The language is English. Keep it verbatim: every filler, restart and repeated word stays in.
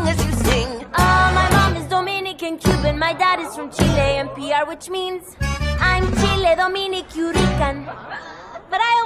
long as you sing. Oh, my mom is Dominican Cuban, my dad is from Chile and P R, which means I'm Chile Dominic Rican. But I